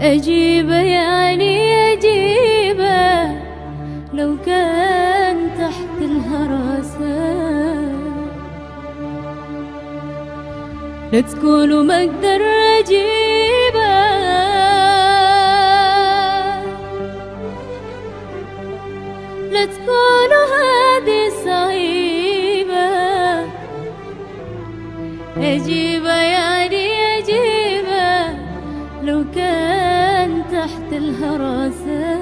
أجيبه يعني أجيبه لو كان تحت الهراسة. لا تقولوا ما أقدر أجيبه، لا تقولوا هذه صعيبة. أجيبه يعني أجيبه لو كان تحت الهراسة.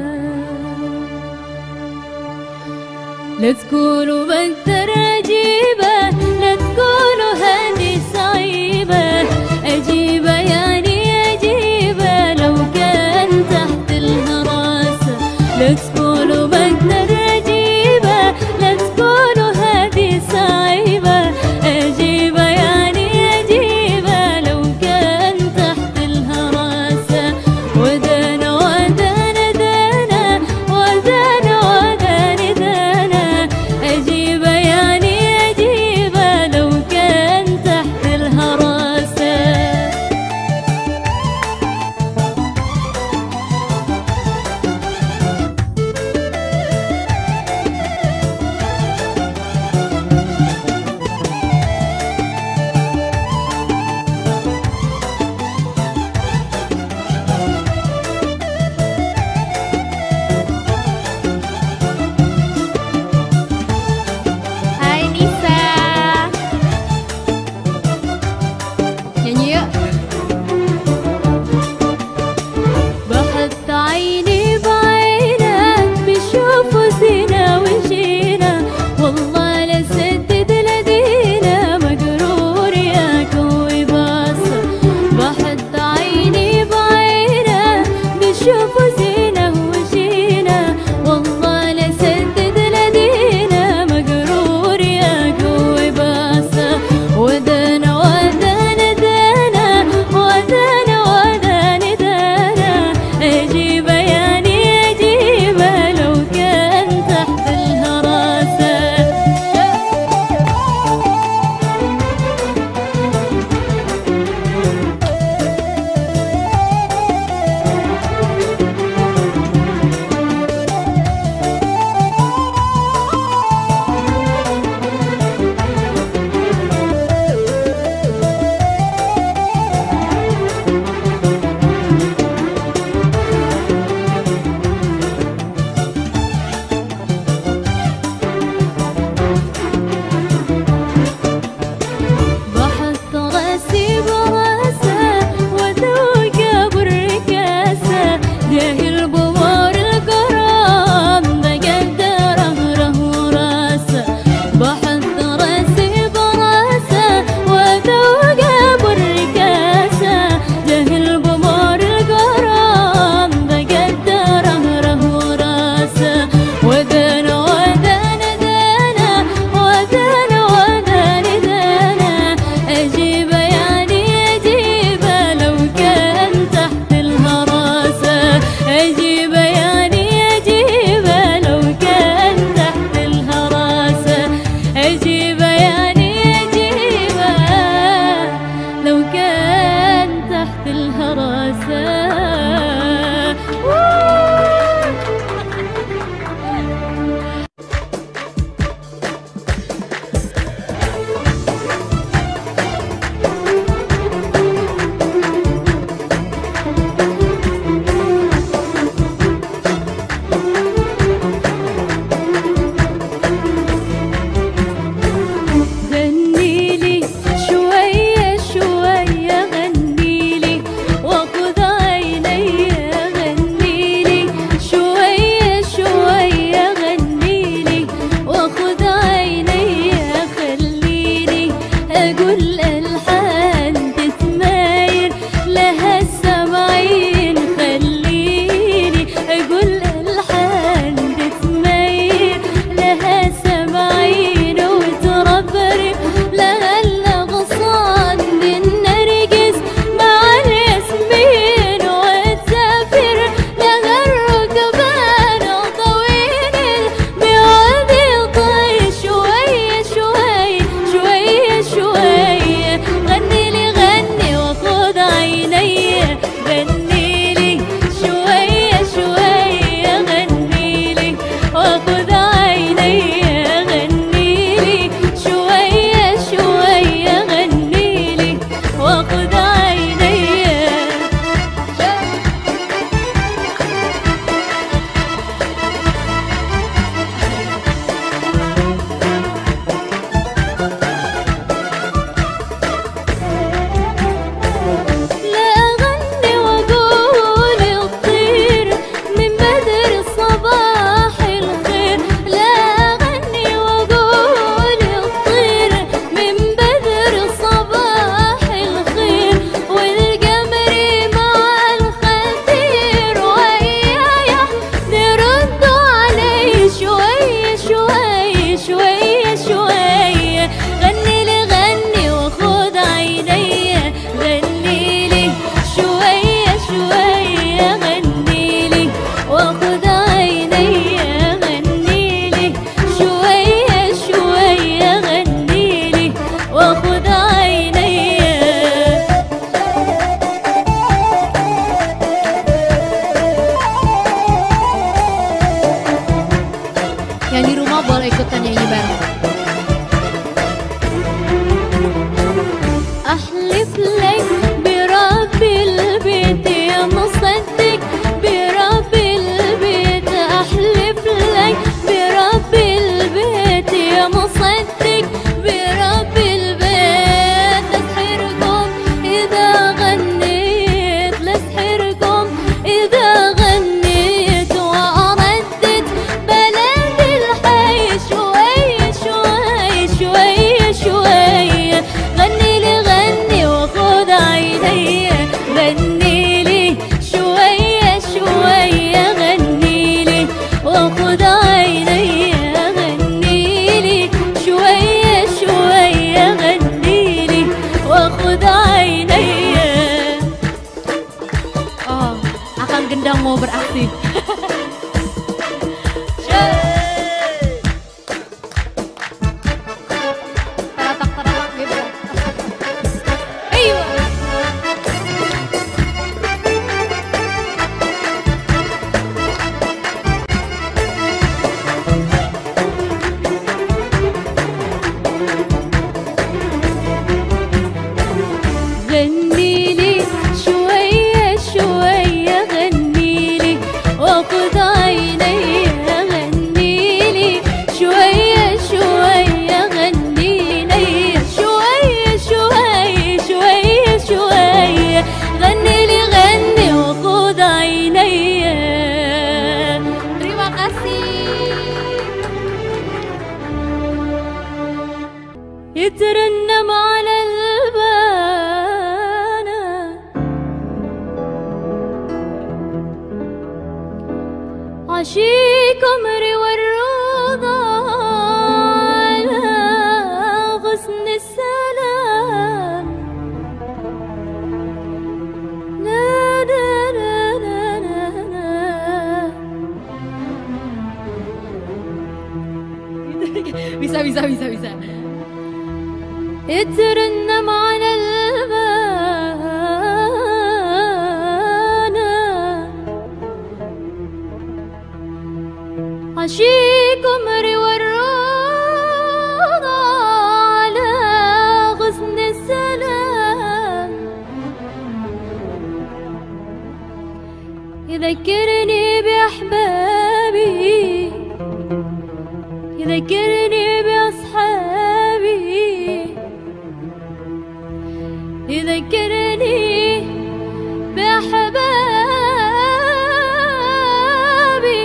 لا تقولوا ما أقدر أجيبه، لا تقولوا هذه صعيبة. أجيبه يعني أجيبه لو كان تحت الهراسة. لا تقولوا ما أقدر أجيبه، لا تقولوا هذه صعيبة. أجيبه يعني أجيبه لو كان تحت الهراسة. ودانا ودانا دانا، ودانا وداني دانا. أجيبه يعني أجيبه لو كان تحت الهراسة. Hai Nisa, nyanyi yuk. بحط عيني بعينك بشوفوا زينة وجينا. والله لا سدد لدينا مقرور يا كوي باصة. بحط عيني بعينك بشوفوا زينة وجينا. والله لا سدد لدينا مقرور يا كوي باصة. ودانا ودانا دانا، ودانا وداني دانا. أجيبه يعني أجيبه لو كان تحت الهراسة. بحط راسي براسه وذوق ابو الركاسه. جاهل بمور الكرام بقدره ره راسه. بحط راسي براسه وذوق ابو الركاسه. جاهل بمور الكرام بقدره ره راسه. ودانا ودانا دانا، ودانا وداني دانا. أجيبه يعني أجيبه لو كان تحت الهراسة. أجيبه يعني أجيبه لو كان تحت الهراسة. أجيبه يعني أجيبه لو كان تحت الهراسة. غنيلي شوية شوية، غنيلي وخذ عيني. غنيلي شوية شوية، غنيلي وخذ عيني. خليني أقول ألحان تتمايل لها السمعين. خليني أقول ألحان تتمايل لها السمعين. وتربرب لها الأغصان بالنرجس مع الياسمين. وتسافر لها الركبان طويل الميعاد يطير. شوية شوية شوية شوية راسي. طرطق طرطق جدا. ايوه غني لي شوية شوية، غني لي وخذ عيني، غني لي شوية شوية، غني لي شوية شوية شوية شوية، غني لي غني وخذ عيني. terima kasih. يترنم على البانة عشيق عمري والرضا على غصن السلام. لا لا لا لا لا لا. bisa. يترنم على البانة عشيق عمري والرضا على غصن السلام. يذكرني بأحبابي، يذكرني بأصحابي، يذكرني بأحبابي،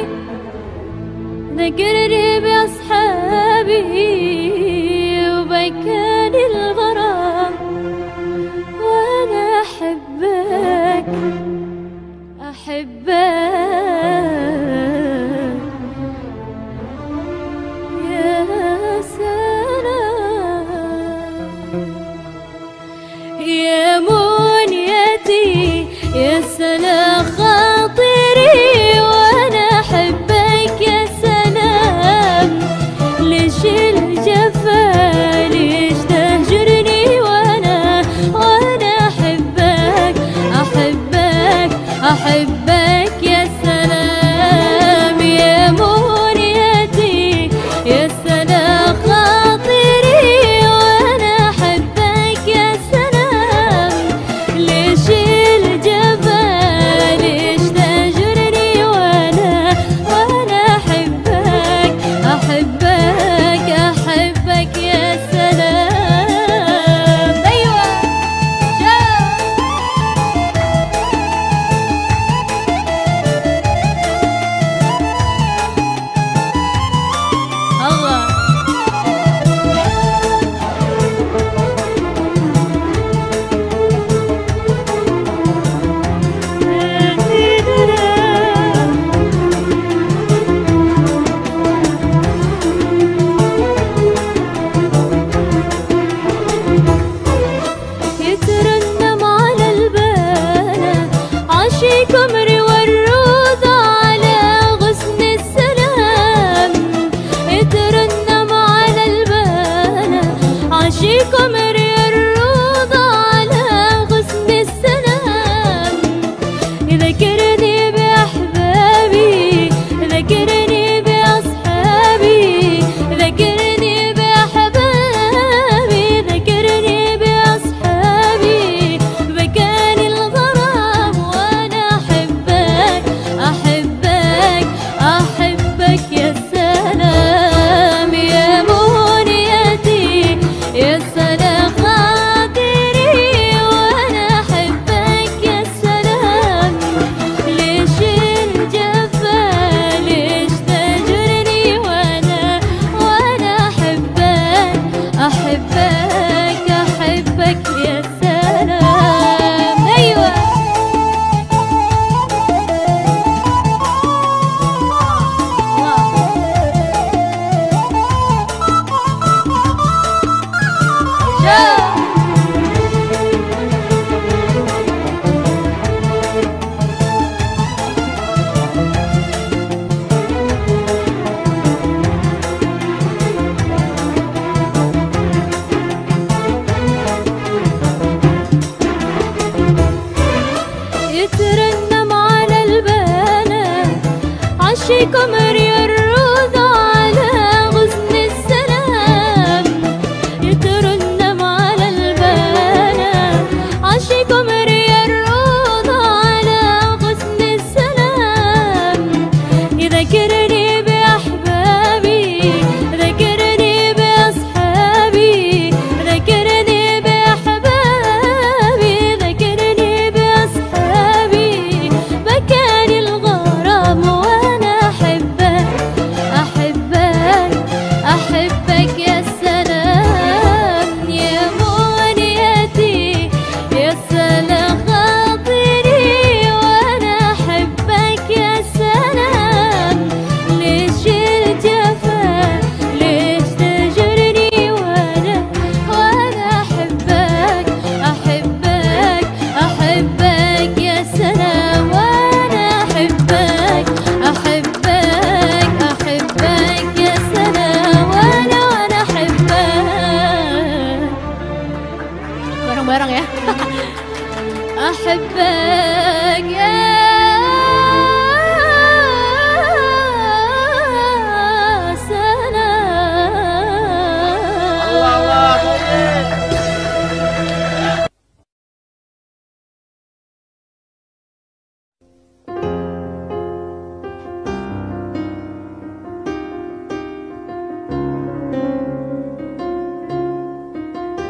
ذكرني بأصحابي، وبكاني الغرام وأنا أحبك أحبك يا سلام. يا منيتي يا سلام خاطري وأنا أحبك يا سلام. ليش الجفا ليش تهجرني وأنا أحبك أحبك أحبك يا سلام. يا منيتي يا سلام خاطري وأنا أحبك يا سلام. ليش الجفا ليش تهجرني وأنا أحبك أحبك أحبك يا سلام. أيوة الله. يترنم على البانة عشيق عمري والرضا على غصن السلام. يترنم على البانة عشيق عمري الرضا على غصن السلام. يذكرني بأحبابي، يذكرني بأصحابي، يذكرني بأحبابي، يذكرني بأصحابي، بكاني الغرام وأنا أحبك أحبك أحبك يا سلام. يا منيتي يا سلام خاطري وأنا أحبك يا سلام. ليش الجفا ليش تهجرني وأنا أحبك أحبك أحبك يا سلام. أيوة عاشقكم ريا الروض على غصن السلام يترنم على البنات. عاشقكم ريا الروض على غصن السلام يذكرني بأحبابي ذكرني بأصحابي ذكرني بأحبابي ذكرني بأصحابي بكاني الغرام وأنا أحبك أحبك أحبك يا سلام يا منيتي يا سلام خاطري وأنا أحبك يا سلام. ليش الجفا ليش تجرني وأنا أحبك أحبك أحبك يا سلام وأنا أحبك أحبك أحبك يا سلام وأنا أحبك. Bareng-bareng ya. أحبك يا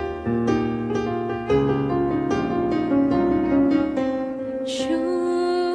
سلام.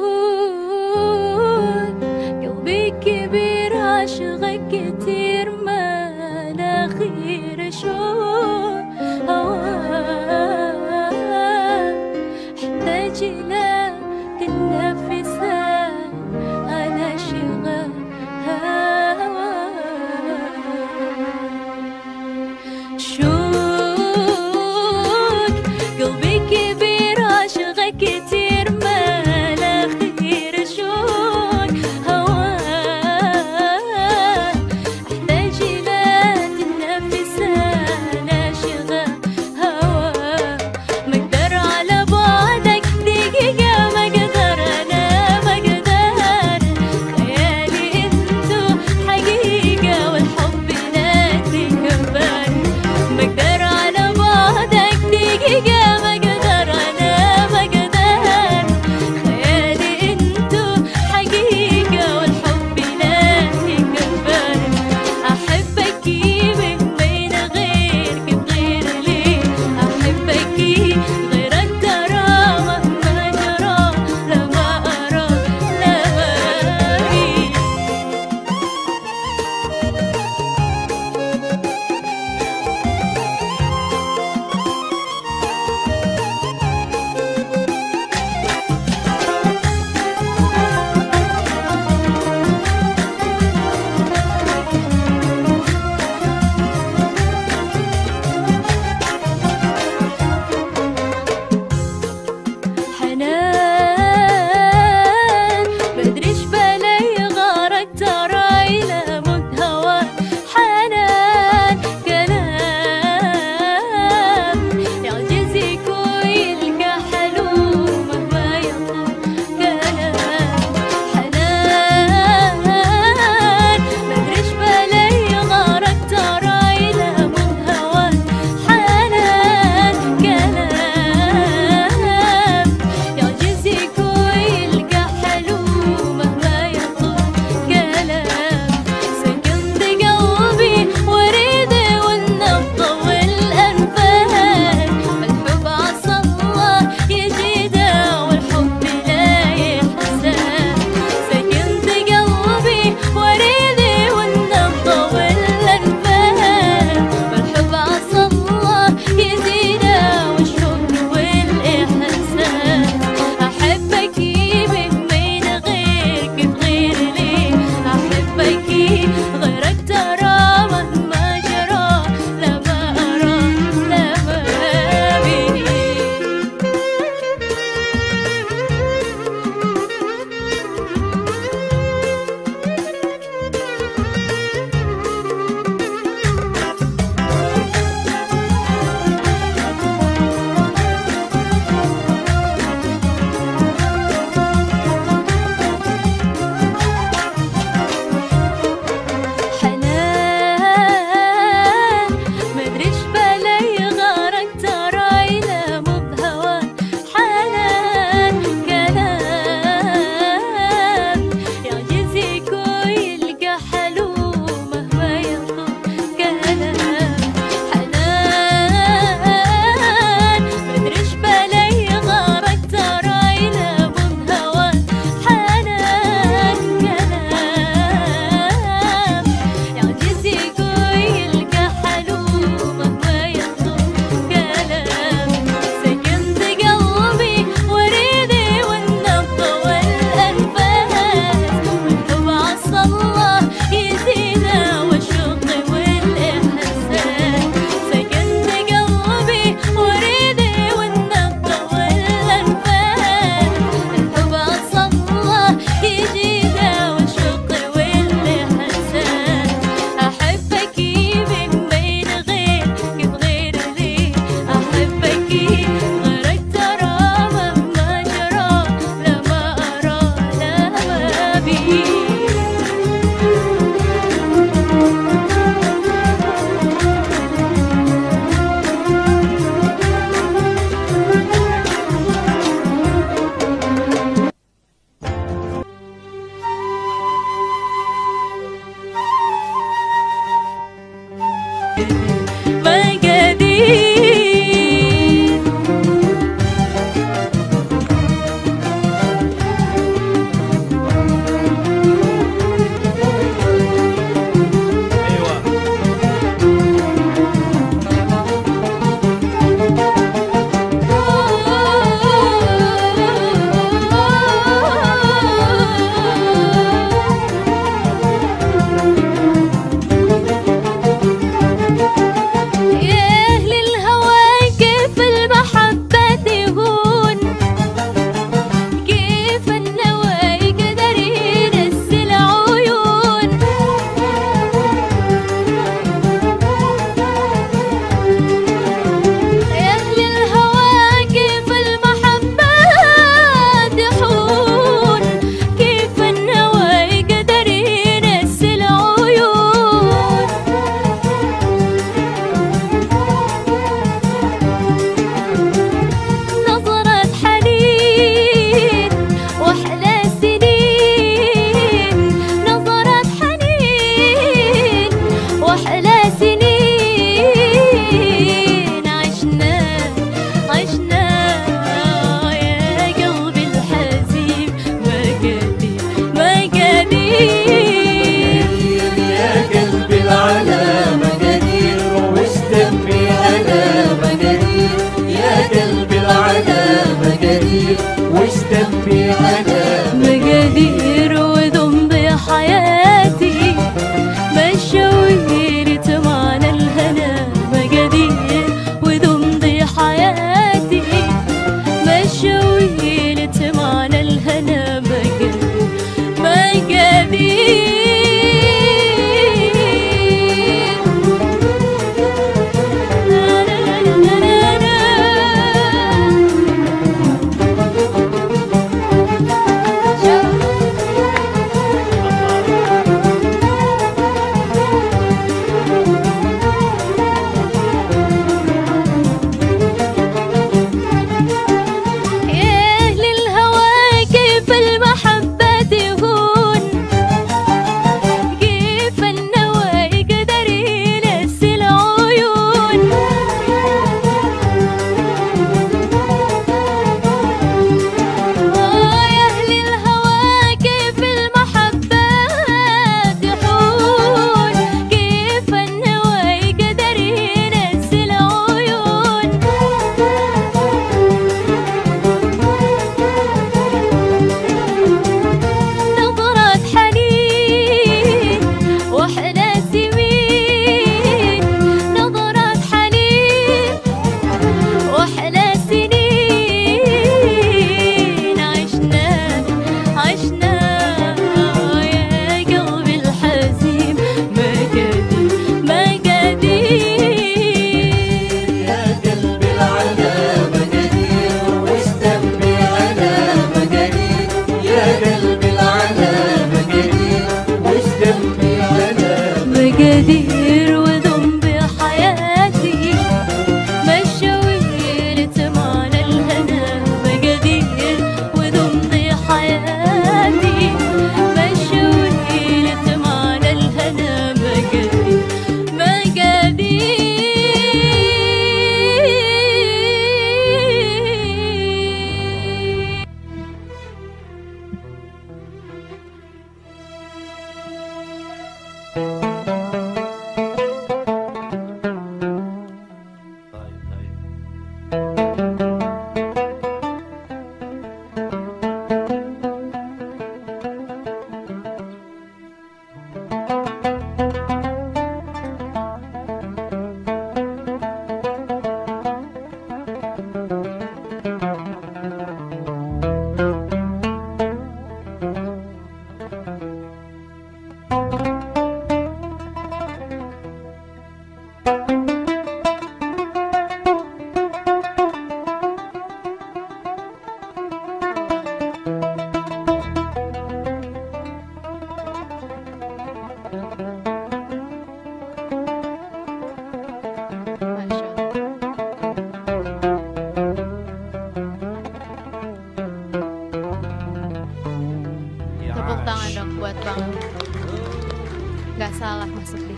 nggak salah masuk deh.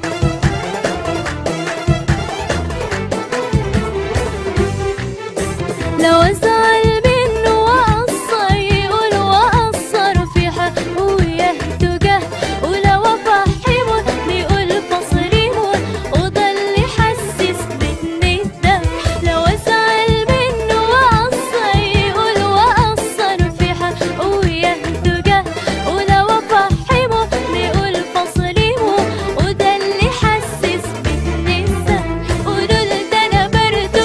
لو أزعل منه وأقصر يقول وأقصر في حقه ويهتجه، ولو أفحمه يقول فصريمه وده اللي يحسسني ده. لو أزعل منه وأقصر يقول وأقصر في حقه ويهتجه، ولو أفحمه يقول فصريمه وده اللي يحسسني ده. قولوا له ده أنا برضه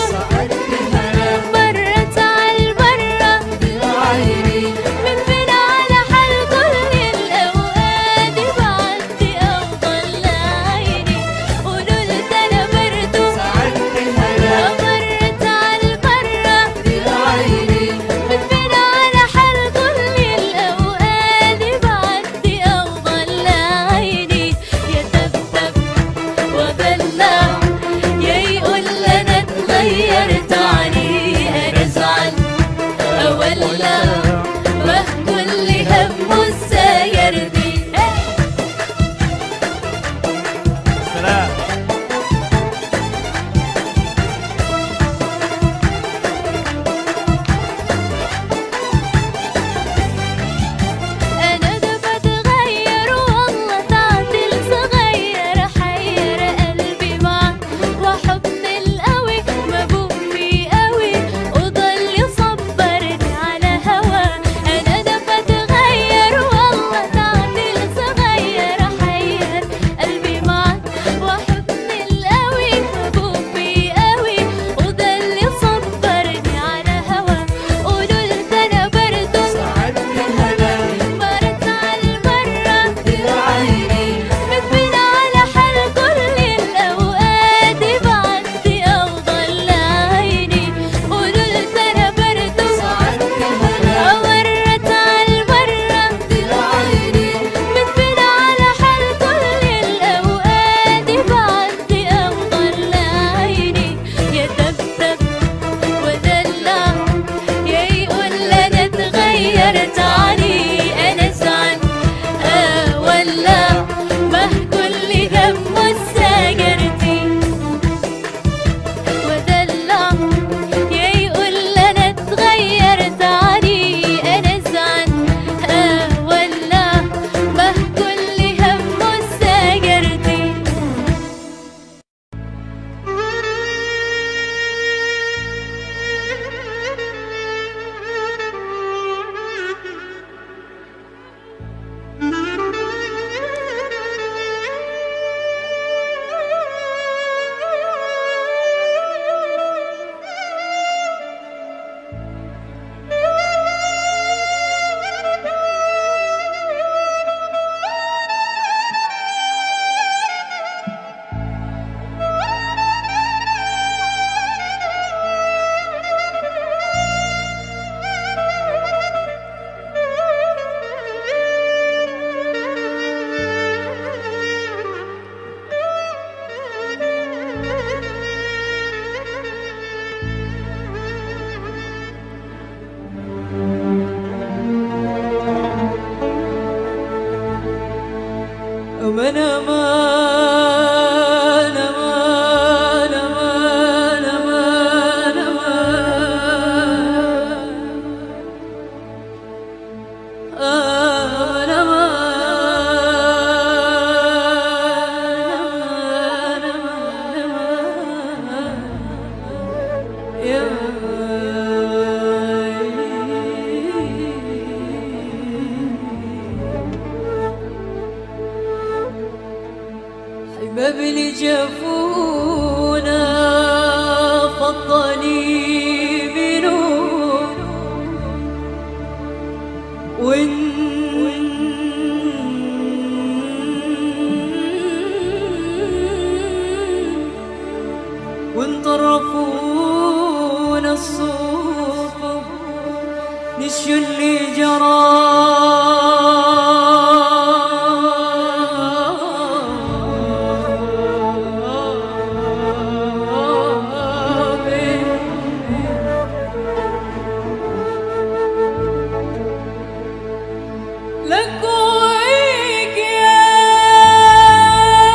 مرة على المرة من فين على حال كل الأوقات بعدي أفضل لعيني. قولوا له ده أنا برضه مرة على المرة من فين على حال كل الأوقات بعدي أفضل لعيني. يتبتب وبلع يا يقول أنا اتغيرت عليه، أنا أزعل أولع ما كل همه ازاي يرضي. سلام. أنا ده بتغير والله تعديل صغير حير قلبي معاك وحضن القوي مبوبي قوي وضل يصبرني على هوا. أنا ده بتغير والله تعديل صغير حير قلبي معاك وحضن القوي مبوبي قوي وضل يصبرني على هوا. قولوا له ده أنا برضه مرت على المرة متبين على حال كل الأوقات بعدي أفضل لعيني. قولوا له ده أنا برضه مرت على المرة متبين على حال كل الأوقات بعدي أفضل لعيني. يتبتب ودلع يا يقول أنا اتغيرت عليه، أنا أزعل أولع ما كل همه السجرتي. ودلع يا يقول أنا اتغيرت عليه، أنا أزعل أولع ما كل همه السجرتي. أمان أمان أمان أمان أمان أمان حباب اللي جافونا فضني منهم وانطرفونا الصوف نسيوا اللي جرى. لك ويك يا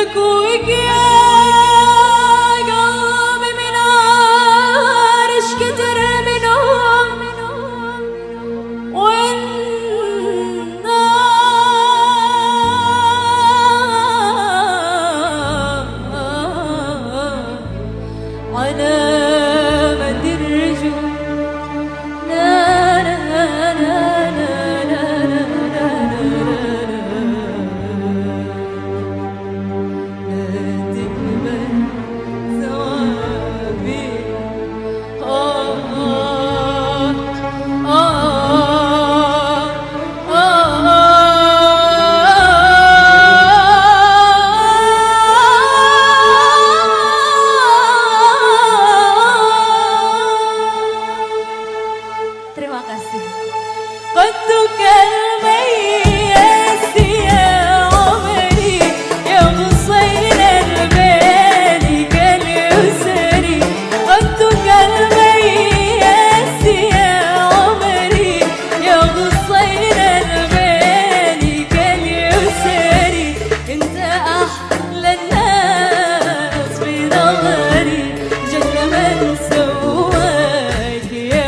بكوك يا قلبي من عارش كتر منهم على مد الرجوع لا لا لا لا لا لا لا تقبل ثوابي Terima kasih. Bentuk المياس يا عمري يا غصين البالي كاليسري bentuk المياس يا عمري يا غصين البالي كاليسري انت احلى الناس في نظري جل من سواك يا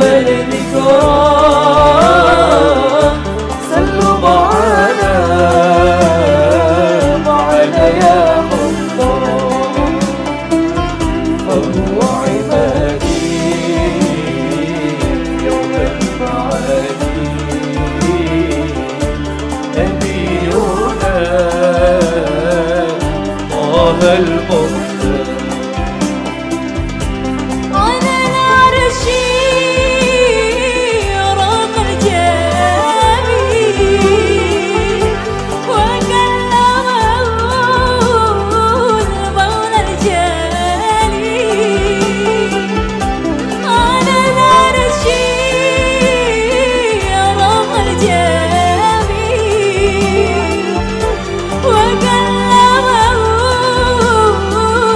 الذكرى سلوا معنا يا الله. فهو عبادي يوم المعادي نبينا طه المختار. على العرش رق الجميل وكلمه المولى الجليل. على العرش رق الجميل وكلمه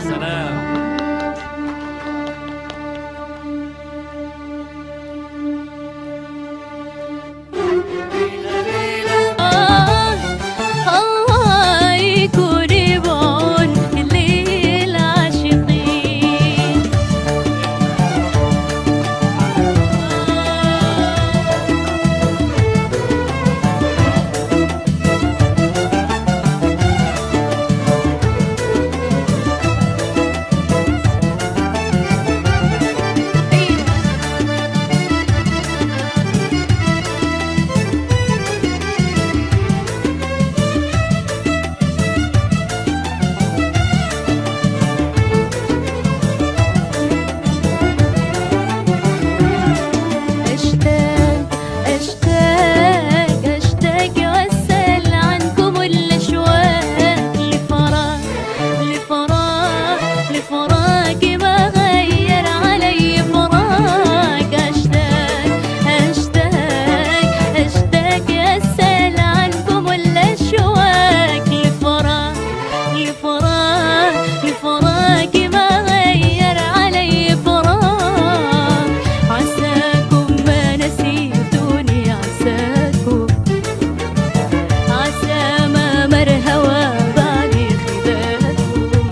سلام. الله يكون بعون للعاشقين. أشتاق أشتاق أشتاق وأسأل عنكم الأشواق لفراق لفراق لفراق ما غير علي فراق. أشتاق أشتاق أشتاق أسأل عنكم الأشواق لفراق لفراق لفراق ما غير علي فراق. عساكم ما نسيتوني عساكم عسى ما مر هوى بعد خذاكم.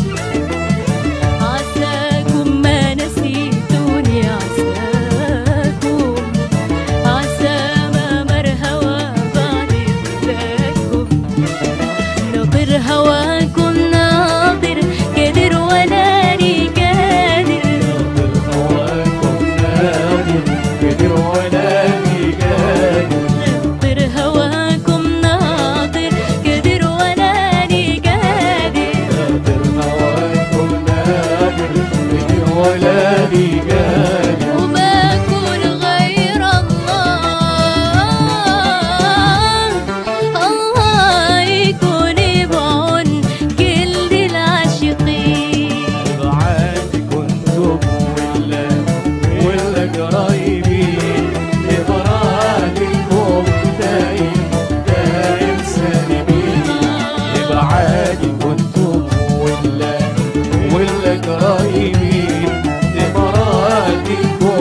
عساكم ما نسيتوني عساكم عسى ما مر هوى بعد خذاكم. ناظر هواكم ناظر قادر وناني قادر. ناظر هواكم ناظر قادر وناني قادر. وما أكون غير الله. الله يكون بعون كل العاشقين. بعادي كنتم ولا قرايبين لبرادكم دايم سالمين. بعادي كنتم ولا قرايبين لبرادكم